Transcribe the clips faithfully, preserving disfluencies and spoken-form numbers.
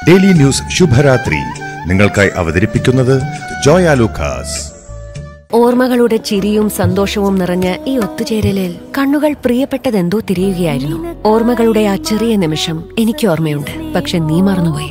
Daily news ശുഭരാത്രി നിങ്ങൾക്കായി അവതരിപ്പിക്കുന്നത് ജോയ ലൂക്കാസ്. ഓർമ്മകളുടെ ചിരിയും സന്തോഷവും നിറഞ്ഞ ഈ ഒത്തുചേരലിൽ കണ്ണുകൾ പ്രിയപ്പെട്ടതെന്തോ തിരിയുകയായിരുന്നു. ഓർമ്മകളുടെ ആ ചെറിയ നിമിഷം എനിക്ക് ഓർമ്മയുണ്ട്, പക്ഷെ നീ മറന്നുപോയി.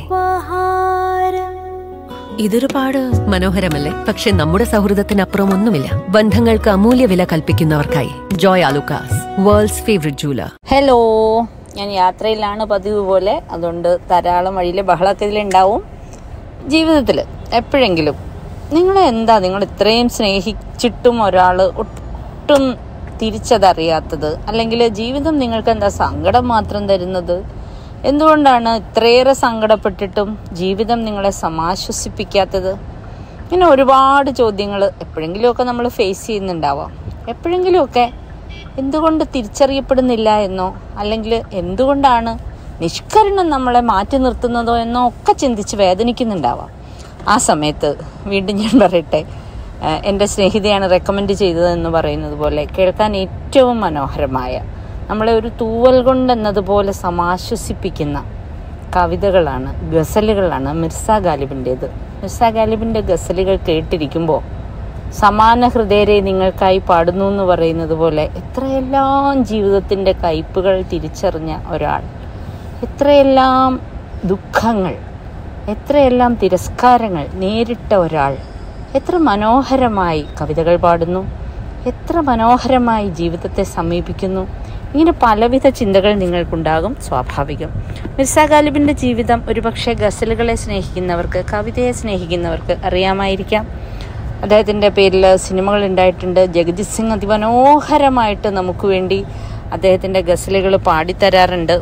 ഇതൊരുപാട് മനോഹരമല്ലേ? പക്ഷെ നമ്മുടെ സൗഹൃദത്തിനപ്പുറം ഒന്നുമില്ല. ബന്ധങ്ങൾക്ക് അമൂല്യ വില കൽപ്പിക്കുന്നവർക്കായി Joyalukkas, world's favourite jeweller. Hello, ഞാൻ യാത്രയിലാണ് പതിവ് പോലെ, അതുകൊണ്ട് ധാരാളം വഴിയിലെ ബഹളമൊക്കെ ഇതിലുണ്ടാവും. ജീവിതത്തിൽ എപ്പോഴെങ്കിലും നിങ്ങളെ എന്താ നിങ്ങൾ ഇത്രയും സ്നേഹിച്ചിട്ടും ഒരാൾ ഒട്ടും തിരിച്ചതറിയാത്തത്, അല്ലെങ്കിൽ ജീവിതം നിങ്ങൾക്ക് എന്താ സങ്കടം മാത്രം തരുന്നത്? എന്തുകൊണ്ടാണ് ഇത്രയേറെ സങ്കടപ്പെട്ടിട്ടും ജീവിതം നിങ്ങളെ സമാശ്വസിപ്പിക്കാത്തത്? ഇങ്ങനെ ഒരുപാട് ചോദ്യങ്ങൾ എപ്പോഴെങ്കിലുമൊക്കെ നമ്മൾ ഫേസ് ചെയ്യുന്നുണ്ടാവാം. എപ്പോഴെങ്കിലുമൊക്കെ എന്തുകൊണ്ട് തിരിച്ചറിയപ്പെടുന്നില്ല എന്നോ, അല്ലെങ്കിൽ എന്തുകൊണ്ടാണ് നിഷ്കരണം നമ്മളെ മാറ്റി നിർത്തുന്നതോ എന്നോ ഒക്കെ ചിന്തിച്ച് വേദനിക്കുന്നുണ്ടാവാം. ആ സമയത്ത് വീണ്ടും ഞാൻ പറയട്ടെ, എൻ്റെ സ്നേഹിതയാണ് റെക്കമെൻഡ് ചെയ്തതെന്ന് പറയുന്നത് പോലെ കേൾക്കാൻ ഏറ്റവും മനോഹരമായ, നമ്മളെ ഒരു തൂവൽ കൊണ്ടെന്നതുപോലെ സമാശ്വസിപ്പിക്കുന്ന കവിതകളാണ്, ഗസലുകളാണ് മിർസ ഗാലിബിൻ്റേത്. മിർസ ഗാലിബിൻ്റെ ഗസലുകൾ കേട്ടിരിക്കുമ്പോൾ സമാന ഹൃദയരെ നിങ്ങൾക്കായി പാടുന്നു എന്ന് പറയുന്നത് പോലെ എത്രയെല്ലാം ജീവിതത്തിൻ്റെ കയ്പുകൾ തിരിച്ചറിഞ്ഞ ഒരാൾ, എത്രയെല്ലാം ദുഃഖങ്ങൾ, എത്രയെല്ലാം തിരസ്കാരങ്ങൾ നേരിട്ട ഒരാൾ എത്ര മനോഹരമായി കവിതകൾ പാടുന്നു, എത്ര മനോഹരമായി ജീവിതത്തെ സമീപിക്കുന്നു. ഇങ്ങനെ പലവിധ ചിന്തകൾ നിങ്ങൾക്കുണ്ടാകും, സ്വാഭാവികം. മിർസ ഗാലിബിൻ്റെ ജീവിതം ഒരുപക്ഷെ ഗസലുകളെ സ്നേഹിക്കുന്നവർക്ക്, കവിതയെ സ്നേഹിക്കുന്നവർക്ക് അറിയാമായിരിക്കാം. അദ്ദേഹത്തിൻ്റെ പേരിൽ സിനിമകൾ ഉണ്ടായിട്ടുണ്ട്. ജഗജിത് സിംഗ് അതിമനോഹരമായിട്ട് നമുക്ക് വേണ്ടി അദ്ദേഹത്തിൻ്റെ ഗസലുകൾ പാടിത്തരാറുണ്ട്.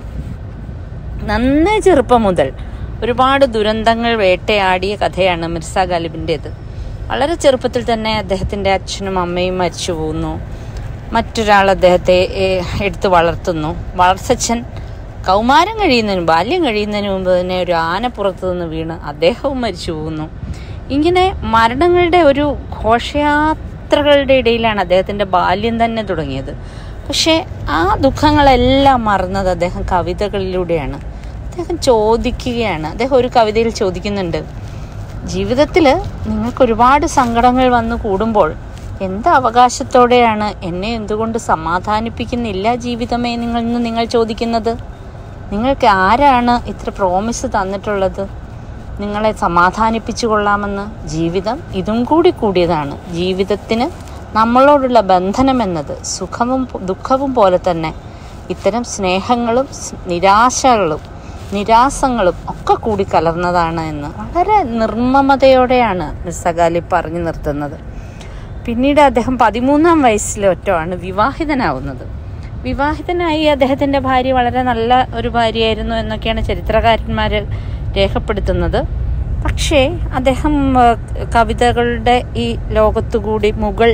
നന്നേ ചെറുപ്പം മുതൽ ഒരുപാട് ദുരന്തങ്ങൾ വേട്ടയാടിയ കഥയാണ് മിർസ ഗാലിബിൻ്റേത്. വളരെ ചെറുപ്പത്തിൽ തന്നെ അദ്ദേഹത്തിൻ്റെ അച്ഛനും അമ്മയും മരിച്ചു പോകുന്നു. മറ്റൊരാൾ അദ്ദേഹത്തെ എടുത്ത് വളർത്തുന്നു. വളർച്ചച്ഛൻ കൗമാരം കഴിയുന്നതിന് ബാല്യം കഴിയുന്നതിന് മുമ്പ് തന്നെ ഒരു ആനപ്പുറത്ത് നിന്ന് വീണ് അദ്ദേഹവും മരിച്ചു പോകുന്നു. ഇങ്ങനെ മരണങ്ങളുടെ ഒരു ഘോഷയാത്രകളുടെ ഇടയിലാണ് അദ്ദേഹത്തിൻ്റെ ബാല്യം തന്നെ തുടങ്ങിയത്. പക്ഷേ ആ ദുഃഖങ്ങളെല്ലാം മറന്നത് അദ്ദേഹം കവിതകളിലൂടെയാണ്. അദ്ദേഹം ചോദിക്കുകയാണ്, അദ്ദേഹം ഒരു കവിതയിൽ ചോദിക്കുന്നുണ്ട്, ജീവിതത്തിൽ നിങ്ങൾക്ക് ഒരുപാട് സങ്കടങ്ങൾ വന്നു കൂടുമ്പോൾ എന്ത് അവകാശത്തോടെയാണ് എന്നെ എന്തുകൊണ്ട് സമാധാനിപ്പിക്കുന്നില്ല ജീവിതമേ നിങ്ങൾ എന്ന് നിങ്ങൾ ചോദിക്കുന്നത്? നിങ്ങൾക്ക് ആരാണ് ഇത്ര പ്രോമിസ് തന്നിട്ടുള്ളത് നിങ്ങളെ സമാധാനിപ്പിച്ചു കൊള്ളാമെന്ന്? ജീവിതം ഇതും കൂടി കൂടിയതാണ്. ജീവിതത്തിന് നമ്മളോടുള്ള ബന്ധനമെന്നത് സുഖവും ദുഃഖവും പോലെ തന്നെ ഇത്തരം സ്നേഹങ്ങളും നിരാശകളും നിരാസങ്ങളും ഒക്കെ കൂടി കലർന്നതാണ് എന്ന് വളരെ നിർമ്മമതയോടെയാണ് മിർസ ഗാലിബ് പറഞ്ഞു നിർത്തുന്നത്. പിന്നീട് അദ്ദേഹം പതിമൂന്നാം വയസ്സിൽ ഒറ്റമാണ് വിവാഹിതനാവുന്നത്. വിവാഹിതനായി അദ്ദേഹത്തിൻ്റെ ഭാര്യ വളരെ നല്ല ഒരു ഭാര്യയായിരുന്നു എന്നൊക്കെയാണ് ചരിത്രകാരന്മാർ രേഖപ്പെടുത്തുന്നത്. പക്ഷേ അദ്ദേഹം കവിതകളുടെ ഈ ലോകത്തുകൂടി മുഗൾ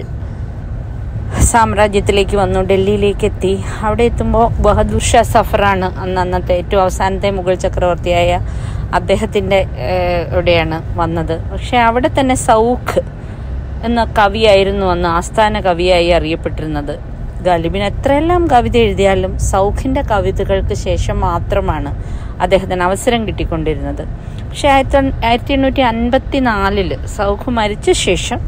സാമ്രാജ്യത്തിലേക്ക് വന്നു, ഡൽഹിയിലേക്ക് എത്തി. അവിടെ എത്തുമ്പോൾ ബഹദൂർ ഷാ സഫറാണ് അന്ന് അന്നത്തെ ഏറ്റവും അവസാനത്തെ മുഗൾ ചക്രവർത്തിയായ അദ്ദേഹത്തിൻ്റെ എവിടെയാണ് വന്നത്. പക്ഷെ അവിടെ തന്നെ സൗഖ് എന്ന കവിയായിരുന്നു അന്ന് ആസ്ഥാന കവിയായി അറിയപ്പെട്ടിരുന്നത്. ഗാലിബിന് എത്രയെല്ലാം കവിത എഴുതിയാലും സൗഖിൻ്റെ കവിതകൾക്ക് ശേഷം മാത്രമാണ് അദ്ദേഹത്തിന് അവസരം കിട്ടിക്കൊണ്ടിരുന്നത്. പക്ഷെ ആയിരത്തി ആയിരത്തി എണ്ണൂറ്റി അൻപത്തി നാലില് സൗഖ് മരിച്ച ശേഷം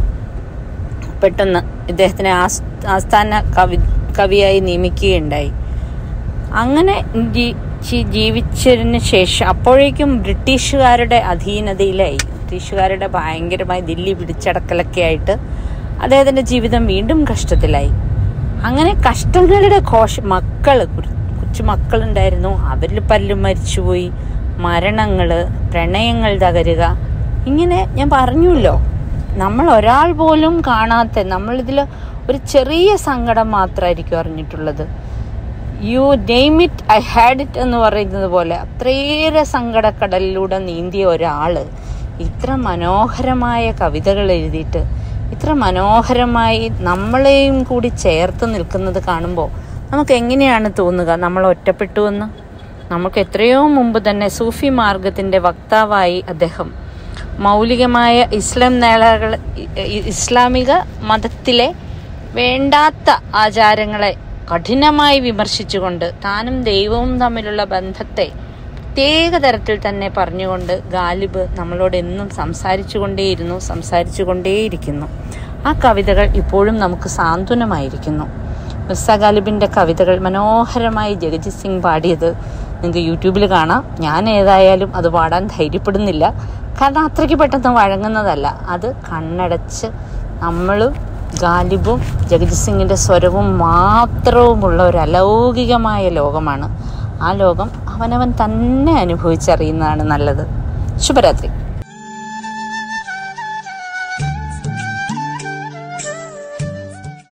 പെട്ടെന്ന് ഇദ്ദേഹത്തിനെ ആസ്ഥാന കവി കവിയായി നിയമിക്കുകയുണ്ടായി. അങ്ങനെ ജീവിച്ചതിന് ശേഷം അപ്പോഴേക്കും ബ്രിട്ടീഷുകാരുടെ അധീനതയിലായി. ബ്രിട്ടീഷുകാരുടെ ഭയങ്കരമായി ദില്ലി പിടിച്ചടക്കലൊക്കെ ആയിട്ട് അദ്ദേഹത്തിൻ്റെ ജീവിതം വീണ്ടും കഷ്ടത്തിലായി. അങ്ങനെ കഷ്ടങ്ങളുടെ ഘോഷ മക്കൾ കൊച്ചു മക്കളുണ്ടായിരുന്നു, അവരിൽ പലരും മരിച്ചുപോയി. മരണങ്ങൾ, പ്രണയങ്ങൾ തകരുക, ഇങ്ങനെ ഞാൻ പറഞ്ഞല്ലോ, നമ്മൾ ഒരാൾ പോലും കാണാത്ത, നമ്മളിതിൽ ഒരു ചെറിയ സങ്കടം മാത്രമായിരിക്കും അറിഞ്ഞിട്ടുള്ളത്. You name it I had it എന്ന് പറയുന്നത് പോലെ അത്രയേറെ സങ്കടക്കടലിലൂടെ നീന്തിയ ഒരാൾ ഇത്ര മനോഹരമായ കവിതകൾ എഴുതിയിട്ട് ഇത്ര മനോഹരമായി നമ്മളെയും കൂടി ചേർത്ത് നിൽക്കുന്നത് കാണുമ്പോൾ നമുക്ക് എങ്ങനെയാണ് തോന്നുക നമ്മൾ ഒറ്റപ്പെട്ടുവെന്ന്? നമുക്ക് എത്രയോ മുമ്പ് തന്നെ സൂഫി മാർഗത്തിൻ്റെ വക്താവായി അദ്ദേഹം മൗലികമായ ഇസ്ലാം നേളകൾ ഇസ്ലാമിക മതത്തിലെ വേണ്ടാത്ത ആചാരങ്ങളെ കഠിനമായി വിമർശിച്ചുകൊണ്ട് താനും ദൈവവും തമ്മിലുള്ള ബന്ധത്തെ പ്രത്യേക തരത്തിൽ തന്നെ പറഞ്ഞുകൊണ്ട് ഗാലിബ് നമ്മളോട് എന്നും സംസാരിച്ചു കൊണ്ടേയിരുന്നു സംസാരിച്ചു കൊണ്ടേയിരിക്കുന്നു. ആ കവിതകൾ ഇപ്പോഴും നമുക്ക് സാന്ത്വനമായിരിക്കുന്നു. മിർസ ഗാലിബിൻ്റെ കവിതകൾ മനോഹരമായി ജഗജിത് സിംഗ് പാടിയത് നിങ്ങൾക്ക് യൂട്യൂബിൽ കാണാം. ഞാൻ ഏതായാലും അത് പാടാൻ ധൈര്യപ്പെടുന്നില്ല, കാരണം അത്രയ്ക്ക് പെട്ടെന്ന് വഴങ്ങുന്നതല്ല. അത് കണ്ണടച്ച് നമ്മളും ഗാലിബും ജഗജിത് സിംഗിൻ്റെ സ്വരവും മാത്രവുമുള്ള ഒരു അലൗകികമായ ലോകമാണ്. ആ ലോകം അവനവൻ തന്നെ അനുഭവിച്ചറിയുന്നതാണ് നല്ലത്. ശുഭരാത്രി.